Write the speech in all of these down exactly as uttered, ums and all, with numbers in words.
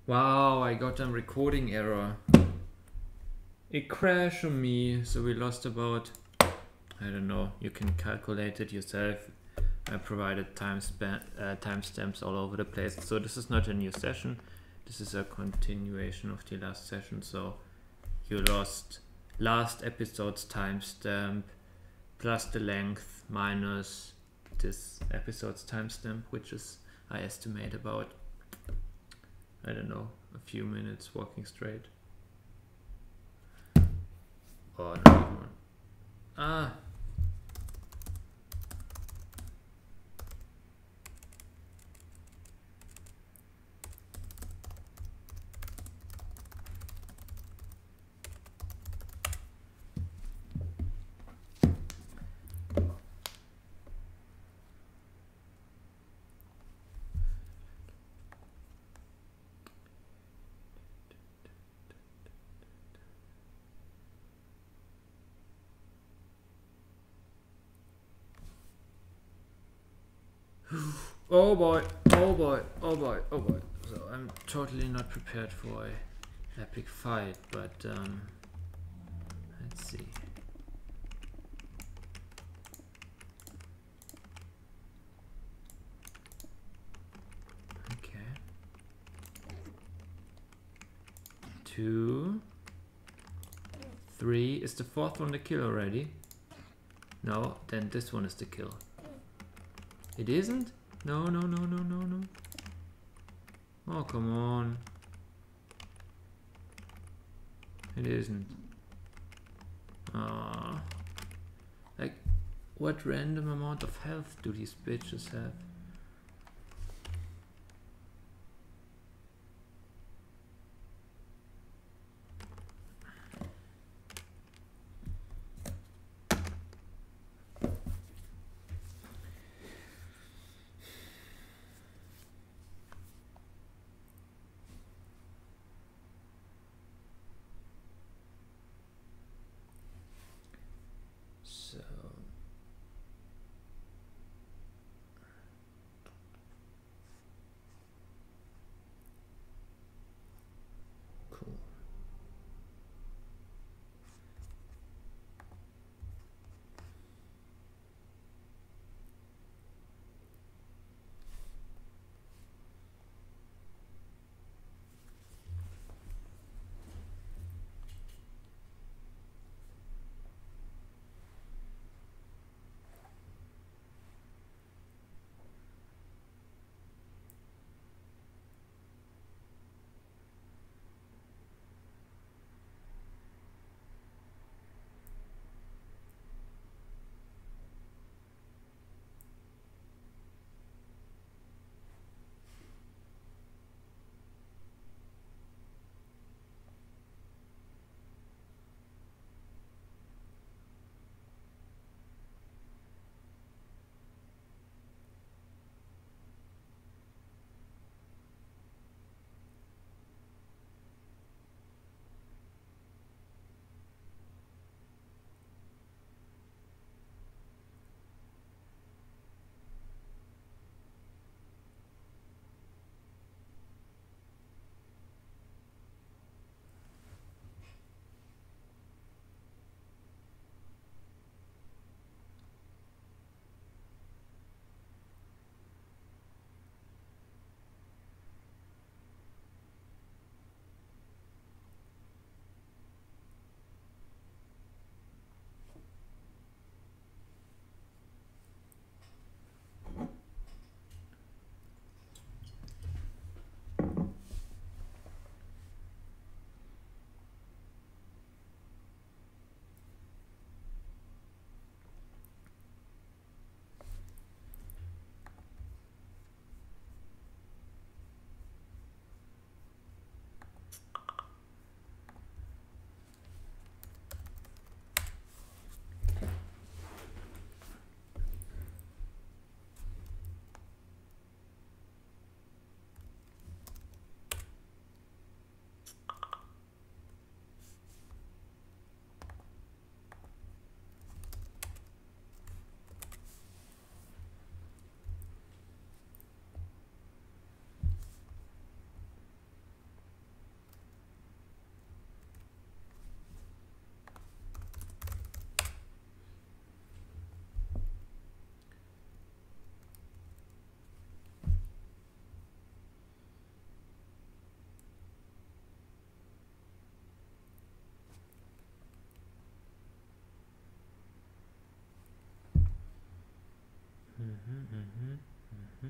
Wow, I got a recording error. It crashed on me, so we lost about, I don't know, you can calculate it yourself. I provided timestamp, uh, timestamps all over the place. So this is not a new session. This is a continuation of the last session. So you lost last episode's timestamp plus the length minus this episode's timestamp, which is, I estimate, about, I don't know, a few minutes walking straight. Or not even one. Ah. Oh boy, oh boy, oh boy, oh boy. So I'm totally not prepared for a epic fight, but um, let's see. Okay. Two. Three. Is the fourth one the kill already? No, then this one is the kill. It isn't? No, no, no, no, no, no. Oh, come on. It isn't. Ah. Like, what random amount of health do these bitches have? So Mm-hmm, mm-hmm, mm-hmm.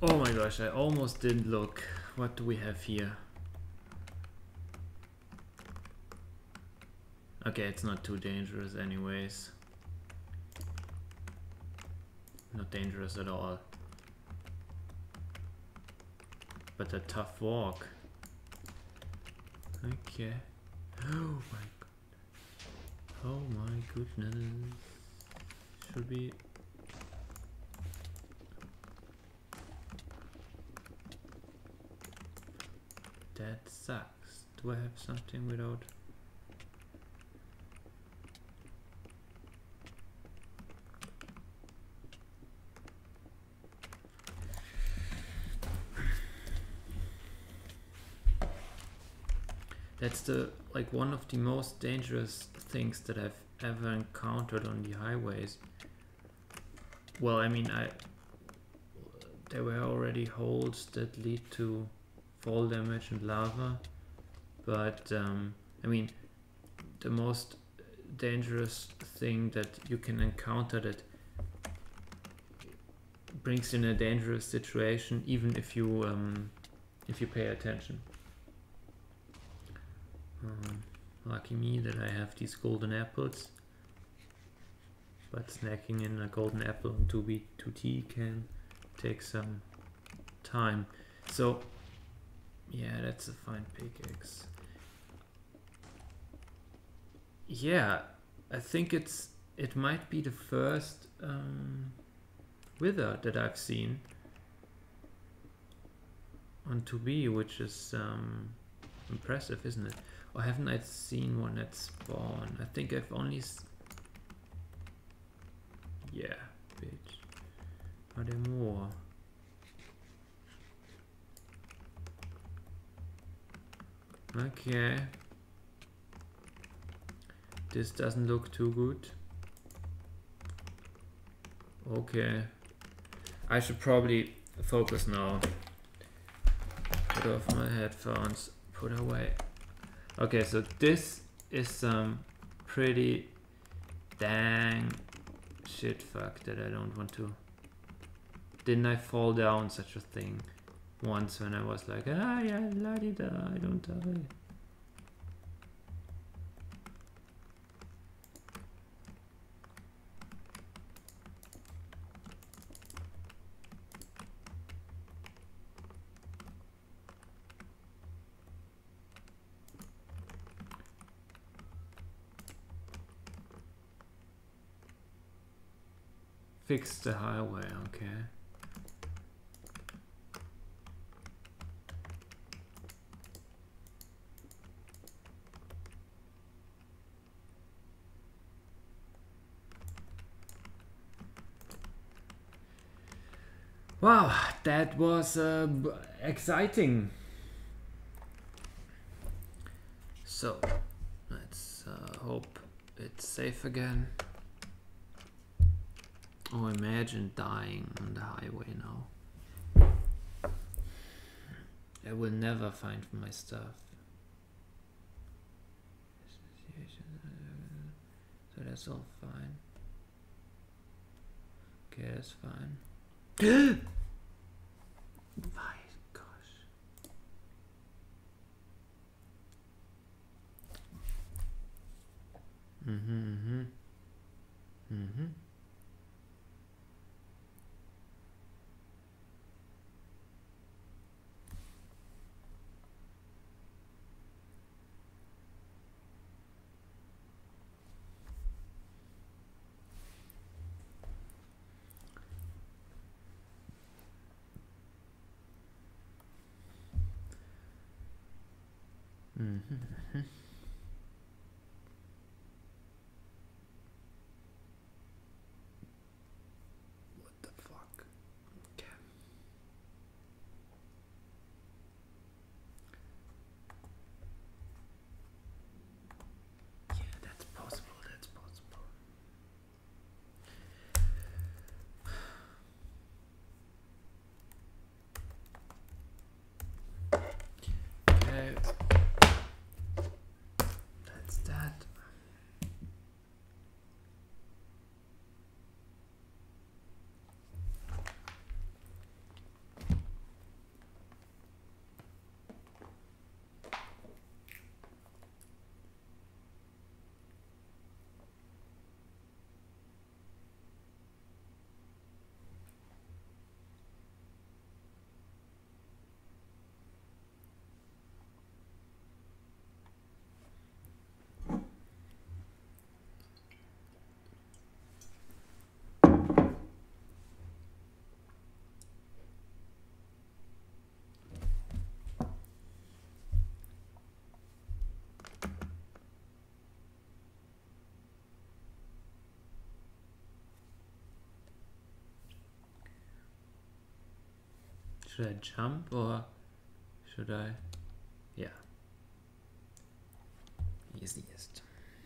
Oh my gosh, I almost didn't look. What do we have here? Okay, it's not too dangerous anyways. Not dangerous at all. But a tough walk. Okay. Oh my god. Oh my goodness. Should be... That sucks. Do I have something without... That's the like one of the most dangerous things that I've ever encountered on the highways. Well, I mean, I there were already holes that lead to fall damage and lava, but um, I mean, the most dangerous thing that you can encounter that brings you in a dangerous situation, even if you um, if you pay attention. Um, lucky me that I have these golden apples, but snacking in a golden apple on two B two T can take some time. So yeah, that's a fine pickaxe. Yeah, I think it's it might be the first um, wither that I've seen on two B, which is um, impressive, isn't it? Or haven't I seen one at spawn? I think I've only... S yeah, bitch. Are there more? Okay. This doesn't look too good. Okay. I should probably focus now. Put off my headphones. Put away. Okay, so this is some pretty dang shit fuck that I don't want to. Didn't I fall down such a thing once when I was like, ah yeah, la-di-da, I don't die. Fix the highway, okay. Wow, that was uh, exciting. So, let's uh, hope it's safe again. Oh, imagine dying on the highway now. I will never find my stuff. So that's all fine. Okay, that's fine. My gosh. Mm-hmm, mm-hmm. Mm-hmm. Mm-hmm. What the fuck? Okay. Yeah, that's possible, that's possible. Okay. Should I jump or should I? Yeah. Easiest.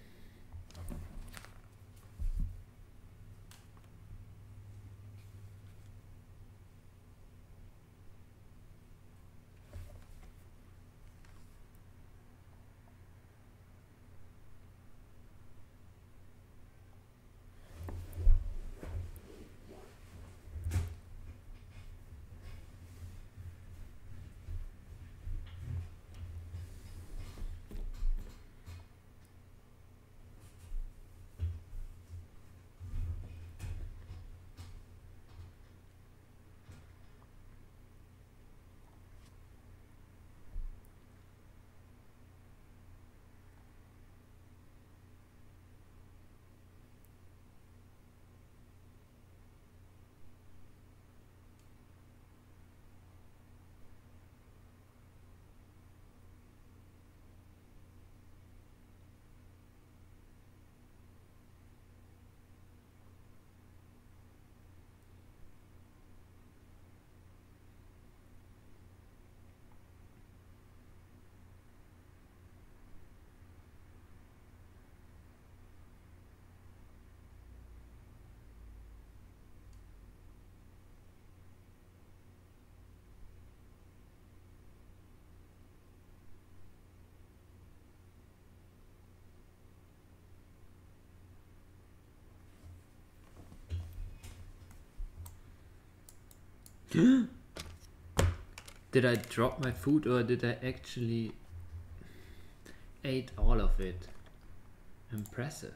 Did I drop my food or did I actually ate all of it? Impressive.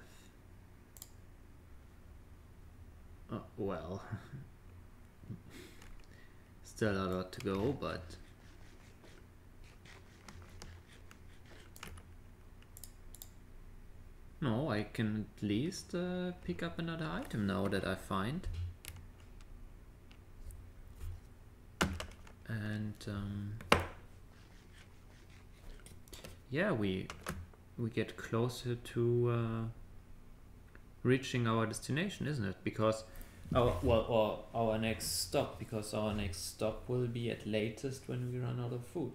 Oh, well, still a lot to go, but no, I can at least uh, pick up another item now that I find. And um, yeah, we we get closer to uh, reaching our destination, isn't it? Because our well, or our next stop, because our next stop will be at latest when we run out of food.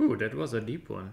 Whew, that was a deep one.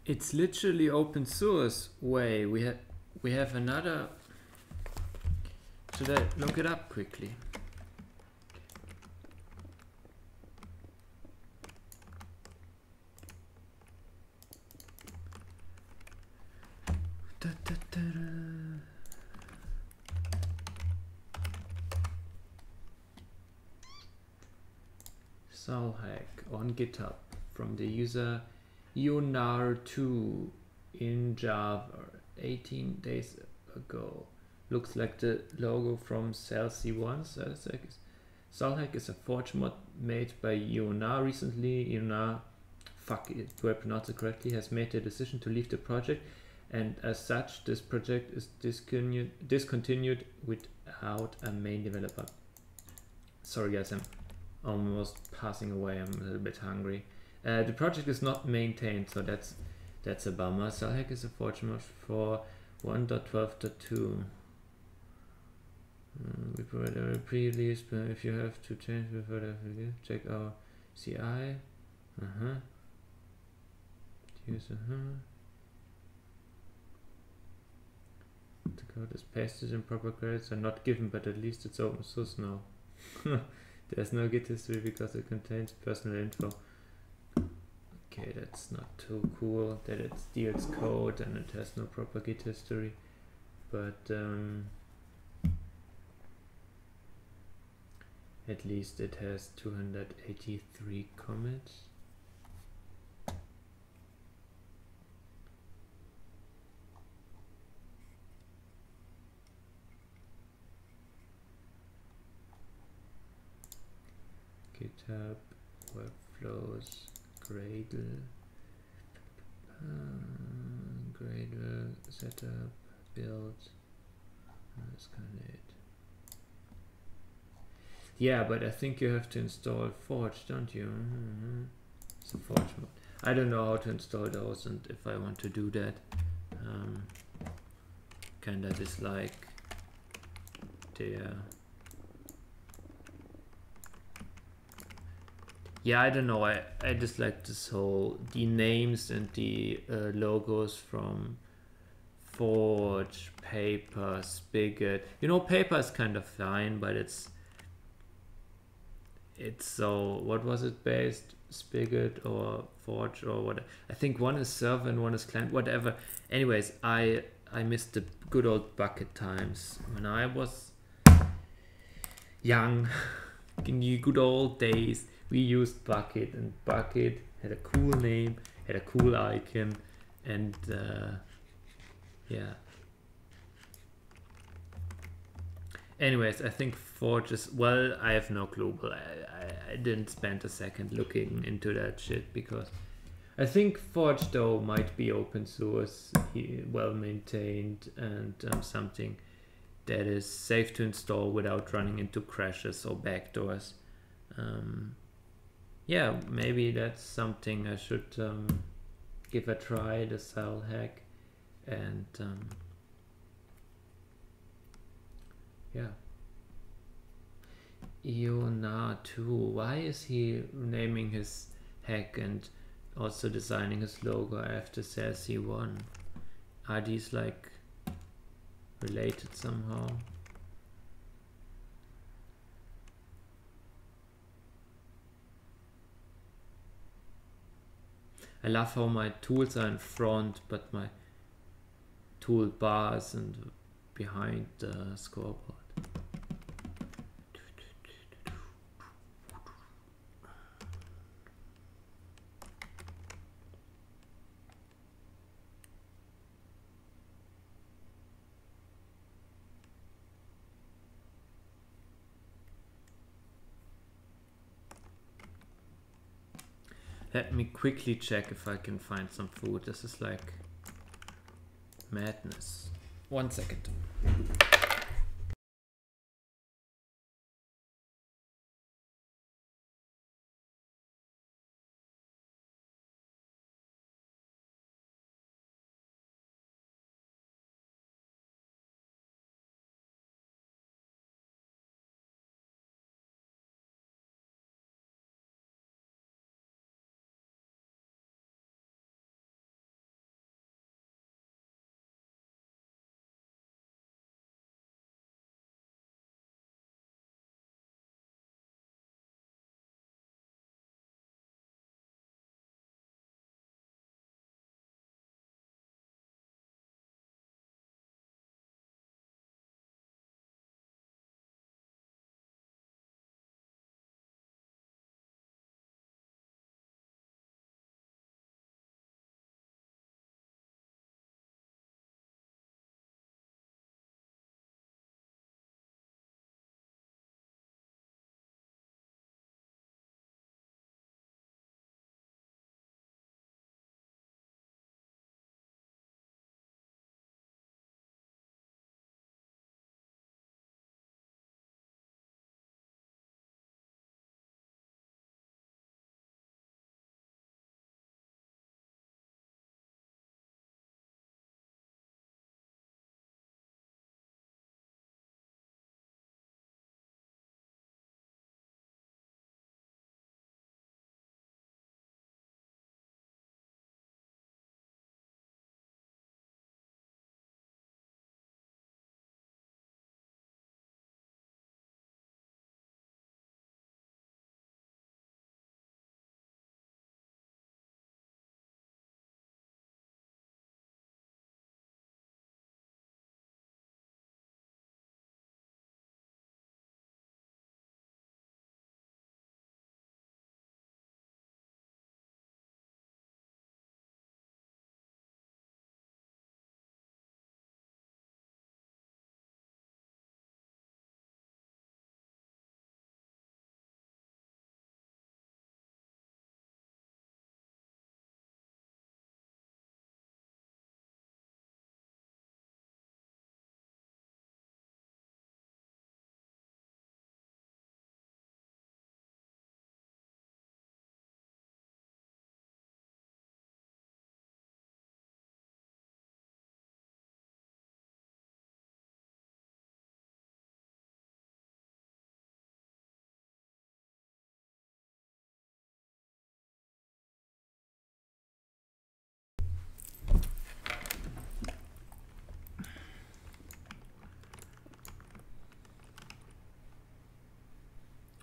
It's literally open source. Way we have we have another. Should I look it up quickly? Da, da, da, da. Salhack on GitHub from the user Ionar two in Java eighteen days ago. Looks like the logo from Cell C one. Salhack is a Forge mod made by Ionar recently. Ionar, fuck it, do I pronounce it correctly, has made the decision to leave the project, and as such this project is discontinued, discontinued without a main developer. Sorry guys, I'm almost passing away, I'm a little bit hungry. Uh, the project is not maintained, so that's that's a bummer. Salhack is a Forge mod for one point twelve point two. Uh, we provide a pre-release, but if you have to change before the release, check our C I. Uh-huh. Use uh-huh. The code is pasted and proper credits are not given, but at least it's open source now. There's no Git history because it contains personal info. Okay, that's not too cool that it steals code and it has no proper Git history, but um, at least it has two hundred eighty-three commits. GitHub, workflows, Gradle, uh, Gradle, setup, build, that's kind of it. Yeah, but I think you have to install Forge, don't you? Mm-hmm. It's a Forge mod. I don't know how to install those, and if I want to do that, um, kinda dislike the uh, yeah, I don't know, I, I dislike this whole, the names and the uh, logos from Forge, Paper, Spigot. You know, Paper is kind of fine, but it's it's so, what was it based? Spigot or Forge or what? I think one is server and one is client, whatever. Anyways, I I missed the good old Bucket times when I was young. In the good old days, we used Bucket, and Bucket had a cool name, had a cool icon, and uh, yeah. Anyways, I think Forge is, well, I have no clue, but I, I, I didn't spend a second looking into that shit, because I think Forge though might be open source, well maintained, and um, something that is safe to install without running into crashes or backdoors. Um, yeah, maybe that's something I should um, give a try, the Salhack, and um, yeah. Ionar two, why is he naming his hack and also designing his logo after C L C one? Are these like related somehow? I love how my tools are in front, but my toolbars and behind the scoreboard. Let me quickly check if I can find some food. This is like madness. One second.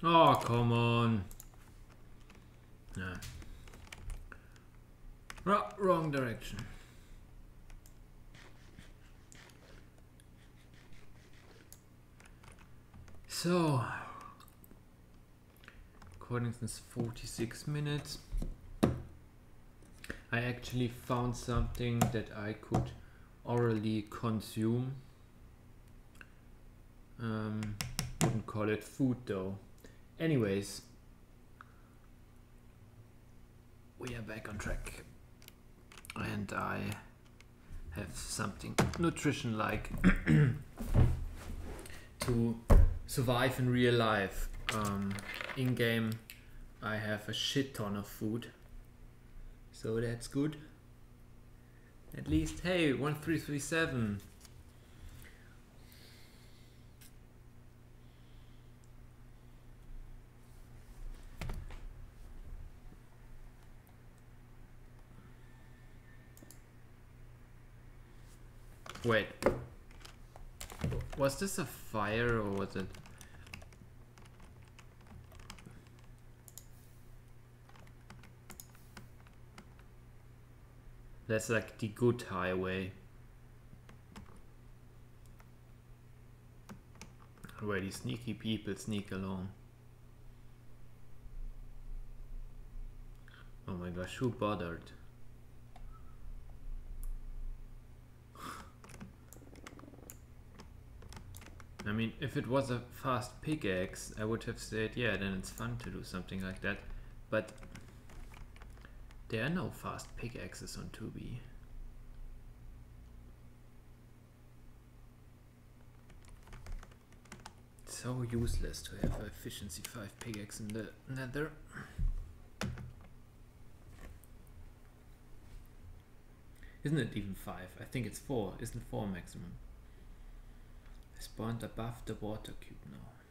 Oh, come on. Nah. Ro- wrong direction. So, recording since forty-six minutes. I actually found something that I could orally consume. Um, wouldn't call it food though. Anyways, we are back on track. And I have something nutrition-like to survive in real life. Um, in game, I have a shit ton of food, so that's good. At least, hey, one three three seven. Wait, was this a fire or was it? That's like the good highway. Where these sneaky people sneak along. Oh my gosh, who bothered? I mean, if it was a fast pickaxe, I would have said, yeah, then it's fun to do something like that. But there are no fast pickaxes on two B. So useless to have a efficiency five pickaxe in the nether. Isn't it even five? I think it's four. Isn't four maximum? I spawned above the water cube now.